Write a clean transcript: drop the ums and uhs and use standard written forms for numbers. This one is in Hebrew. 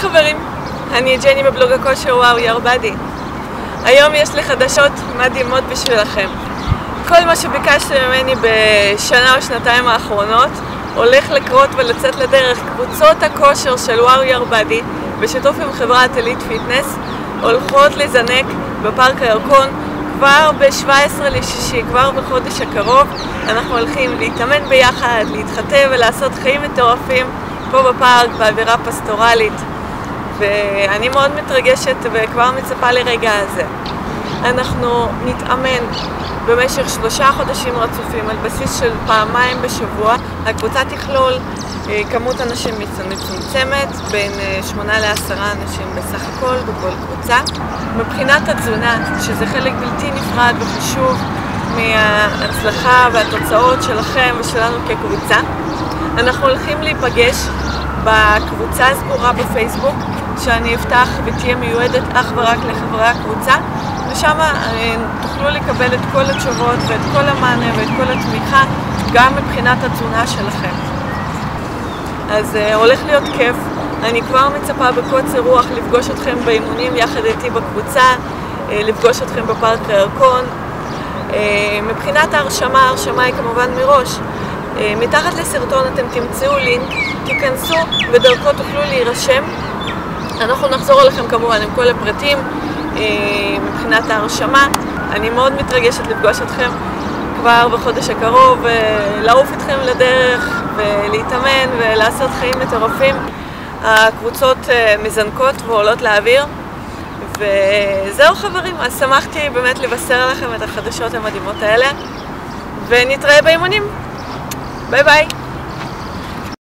חברים, אני ג'ני בבלוג הכושר וואו ירבדי. היום יש לי חדשות מדהימות בשבילכם. כל מה שביקשתם ממני בשנה או שנתיים האחרונות הולך לקרות ולצאת לדרך. קבוצות הכושר של וואו ירבדי בשיתוף עם חברת אליט פיטנס הולכות לזנק בפארק הירקון כבר ב-17/6, כבר בחודש הקרוב. אנחנו הולכים להתאמן ביחד, להתחתן ולעשות חיים מטורפים פה בפארק באווירה פסטורלית, ואני מאוד מתרגשת וכבר מצפה לרגע הזה. אנחנו נתאמן במשך 3 חודשים רצופים על בסיס של פעמיים בשבוע. הקבוצה תכלול כמות אנשים מצומצמת, בין 8 ל10 אנשים בסך הכל בכל קבוצה. מבחינת התזונה, שזה חלק בלתי נפרד וחשוב מההצלחה והתוצאות שלכם ושלנו כקבוצה, אנחנו הולכים להיפגש בקבוצה הסגורה בפייסבוק שאני אפתח ותהיה מיועדת אך ורק לחברי הקבוצה, ושם תוכלו לקבל את כל התשובות ואת כל המענה ואת כל התמיכה גם מבחינת התזונה שלכם. אז הולך להיות כיף. אני כבר מצפה בקוצר רוח לפגוש אתכם באימונים יחד איתי בקבוצה, לפגוש אתכם בפארק הירקון. מבחינת ההרשמה היא כמובן מראש. מתחת לסרטון אתם תמצאו לינק, תיכנסו ודרכו תוכלו להירשם. אנחנו נחזור אליכם כמובן עם כל הפרטים מבחינת ההרשמה. אני מאוד מתרגשת לפגוש אתכם כבר בחודש הקרוב, לעוף איתכם לדרך ולהתאמן ולעשות חיים מטורפים. הקבוצות מזנקות ועולות לאוויר, וזהו חברים, אז שמחתי באמת לבשר לכם את החדשות המדהימות האלה, ונתראה באימונים. ביי ביי.